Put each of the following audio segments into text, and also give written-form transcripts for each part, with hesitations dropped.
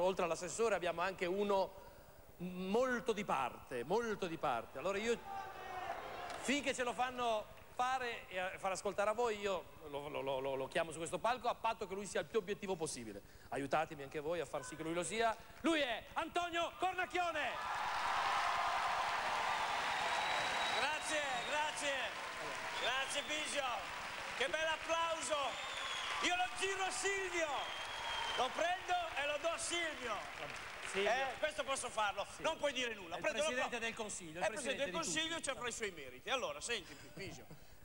oltre all'assessore abbiamo anche uno molto di parte, molto di parte. Allora io, finché ce lo fanno fare e far ascoltare a voi, io lo chiamo su questo palco a patto che lui sia il più obiettivo possibile. Aiutatemi anche voi a far sì che lui lo sia. Lui è Antonio Cornacchione! Grazie, grazie, grazie Bisio, che bell'applauso. Io lo giro a Silvio, lo prendo e lo do a Silvio. Questo posso farlo, sì. Non puoi dire nulla. È il Presidente del Consiglio. È il Presidente del Consiglio, ci avrà i suoi meriti. Allora, senti, Bisio.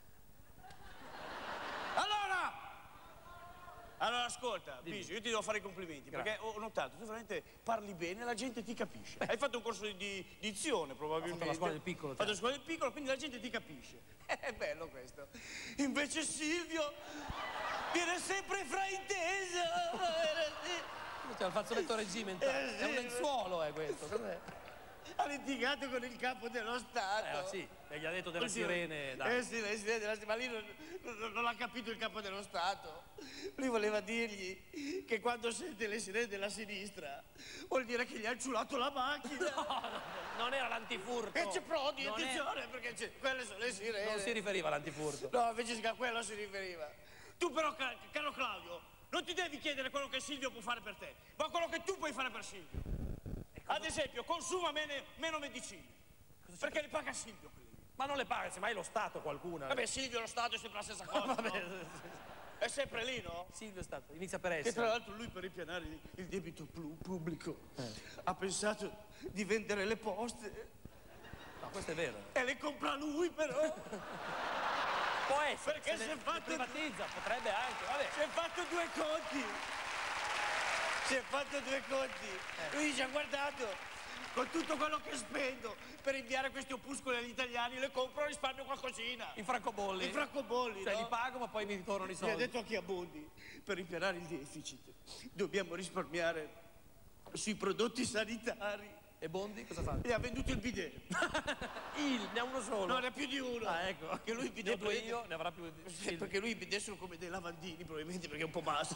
Allora, ascolta, Bisio, io ti devo fare i complimenti, perché ho notato, tu veramente parli bene, la gente ti capisce. Hai fatto un corso di dizione, probabilmente. Ho fatto la scuola del piccolo. Hai fatto la scuola del piccolo, quindi la gente ti capisce. È bello questo. Invece Silvio viene sempre frainteso. C'è il fazzoletto regimentale, è un lenzuolo questo, cos'è? Ha litigato con il capo dello Stato. Sì, e gli ha detto delle sirene. Sì, le sirene della ma lì non l'ha capito il capo dello Stato. Lui voleva dirgli che quando sente le sirene della sinistra vuol dire che gli ha ciulato la macchina. No, non era l'antifurto. E c'è Prodi, attenzione, perché quelle sono le sirene. Non si riferiva all'antifurto. No, invece a quello si riferiva. Tu però, caro Claudio, non ti devi chiedere quello che Silvio può fare per te, ma quello che tu puoi fare per Silvio. Ad esempio, consuma meno medicine, perché le paga Silvio quelli. Ma non le paga, semmai lo Stato qualcuna. Vabbè, Silvio, lo Stato è sempre la stessa cosa, no? È sempre lì, no? Silvio Stato, inizia per essere. E tra l'altro lui, per ripianare il debito pubblico, ha pensato di vendere le poste. No, questo è vero. E le compra lui, però. Può essere, perché si è fatto... privatizza, potrebbe anche, vabbè. Si è fatto due conti. Si è fatto due conti. Lui dice, ha guardato, con tutto quello che spendo per inviare questi opuscoli agli italiani, le compro e risparmio qualcosina. In francobolli. In francobolli, cioè, no? li pago ma poi mi ritornano i soldi. Mi ha detto anche a Bondi, per ripianare il deficit, dobbiamo risparmiare sui prodotti sanitari. E Bondi cosa fa? E ha venduto il bidet. Ne ha uno solo? No, ne ha più di uno. Ah, ecco. Che lui il bidet ne ho due io, ne avrà più di... Sì, perché lui i bidet sono come dei lavandini, probabilmente, perché è un po' basso.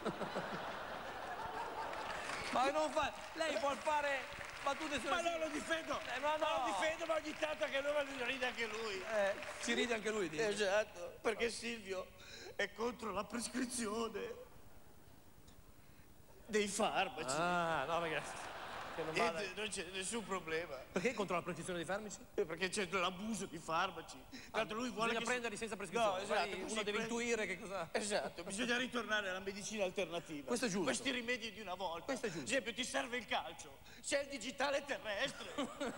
Ma non fa... Lei può fare battute sulle... Ma no, lo difendo! Ma no! Lo difendo, ma ogni tanto che lui ride anche lui. Ci ride anche lui, dice. Esatto, perché Silvio è contro la prescrizione dei farmaci. Ah, no, perché... Non c'è nessun problema. Perché contro la prescrizione dei farmaci? Perché c'è l'abuso di farmaci. Tanto lui vuole bisogna prenderli senza prescrizione. No, esatto. Uno deve intuire che cosa... Esatto, bisogna ritornare alla medicina alternativa. Questo è giusto. Questi rimedi di una volta. Questo è giusto. Ad esempio, ti serve il calcio, c'è il digitale terrestre.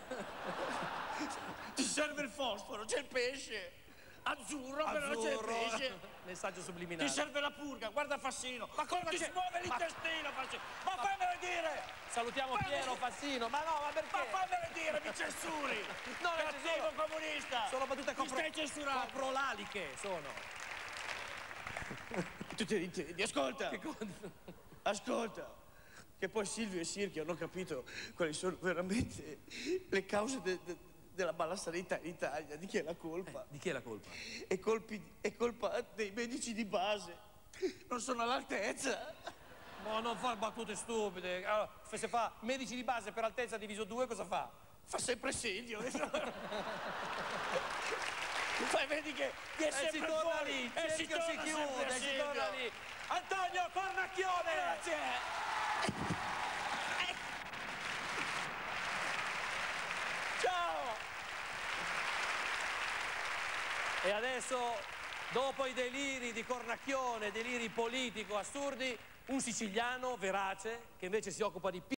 Ti serve il fosforo, c'è il pesce. Azzurro, però c'è il pesce. Messaggio subliminale. Ti serve la purga, guarda Fassino. Ma come ti smuove l'intestino, Fassino? Ma fammelo dire! Salutiamo Piero Fassino, ma no, ma perché? Ma fammelo dire, mi censuri! No, cattivo comunista! Sono battute coprolaliche sono. Tu ti intendi, ascolta! Che cosa? Ascolta! Che poi Silvio e Sirchio hanno capito quali sono veramente le cause della malsanità in Italia. Di chi è la colpa? Di chi è la colpa? È colpa dei medici di base. Non sono all'altezza. Ma non fa battute stupide. Allora, se fa medici di base per altezza diviso 2, cosa fa? Fa sempre Silvio. Poi vedi che è sempre si torna fuori. lì, E si chiude, si torna lì. Antonio Cornacchione! Grazie. Ciao! E adesso, dopo i deliri di Cornacchione, deliri politico assurdi, un siciliano verace che invece si occupa di